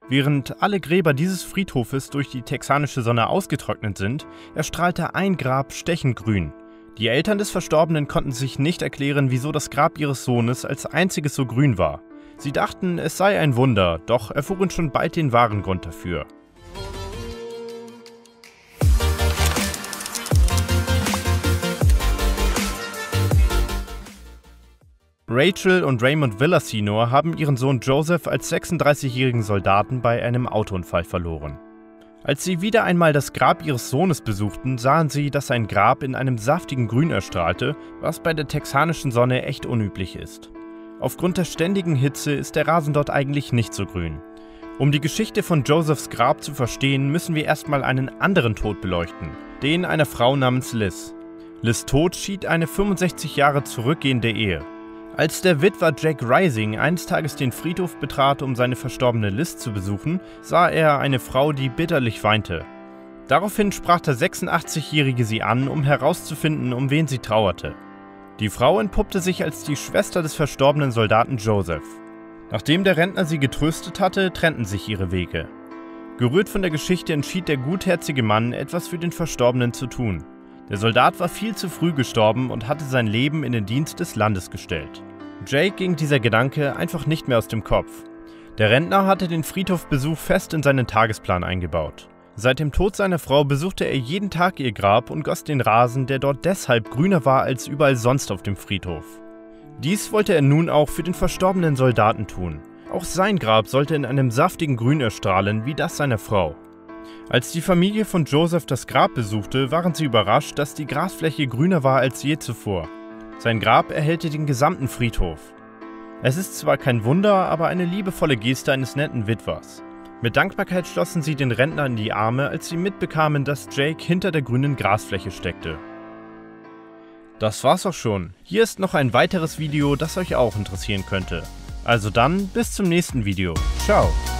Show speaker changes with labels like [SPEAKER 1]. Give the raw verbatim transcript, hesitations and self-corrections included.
[SPEAKER 1] Während alle Gräber dieses Friedhofes durch die texanische Sonne ausgetrocknet sind, erstrahlte ein Grab stechend grün. Die Eltern des Verstorbenen konnten sich nicht erklären, wieso das Grab ihres Sohnes als einziges so grün war. Sie dachten, es sei ein Wunder, doch erfuhren schon bald den wahren Grund dafür. Rachel und Raymond Villaseñor haben ihren Sohn Joseph als sechsunddreißigjährigen Soldaten bei einem Autounfall verloren. Als sie wieder einmal das Grab ihres Sohnes besuchten, sahen sie, dass sein Grab in einem saftigen Grün erstrahlte, was bei der texanischen Sonne echt unüblich ist. Aufgrund der ständigen Hitze ist der Rasen dort eigentlich nicht so grün. Um die Geschichte von Josephs Grab zu verstehen, müssen wir erstmal einen anderen Tod beleuchten, den einer Frau namens Liz. Liz' Tod schied eine fünfundsechzig Jahre zurückgehende Ehe. Als der Witwer Jack Rising eines Tages den Friedhof betrat, um seine verstorbene Liz zu besuchen, sah er eine Frau, die bitterlich weinte. Daraufhin sprach der sechsundachtzigjährige sie an, um herauszufinden, um wen sie trauerte. Die Frau entpuppte sich als die Schwester des verstorbenen Soldaten Joseph. Nachdem der Rentner sie getröstet hatte, trennten sich ihre Wege. Gerührt von der Geschichte entschied der gutherzige Mann, etwas für den Verstorbenen zu tun. Der Soldat war viel zu früh gestorben und hatte sein Leben in den Dienst des Landes gestellt. Jake ging dieser Gedanke einfach nicht mehr aus dem Kopf. Der Rentner hatte den Friedhofbesuch fest in seinen Tagesplan eingebaut. Seit dem Tod seiner Frau besuchte er jeden Tag ihr Grab und goss den Rasen, der dort deshalb grüner war als überall sonst auf dem Friedhof. Dies wollte er nun auch für den verstorbenen Soldaten tun. Auch sein Grab sollte in einem saftigen Grün erstrahlen, wie das seiner Frau. Als die Familie von Joseph das Grab besuchte, waren sie überrascht, dass die Grasfläche grüner war als je zuvor. Sein Grab erhellte den gesamten Friedhof. Es ist zwar kein Wunder, aber eine liebevolle Geste eines netten Witwers. Mit Dankbarkeit schlossen sie den Rentner in die Arme, als sie mitbekamen, dass Jake hinter der grünen Grasfläche steckte. Das war's auch schon. Hier ist noch ein weiteres Video, das euch auch interessieren könnte. Also dann, bis zum nächsten Video. Ciao!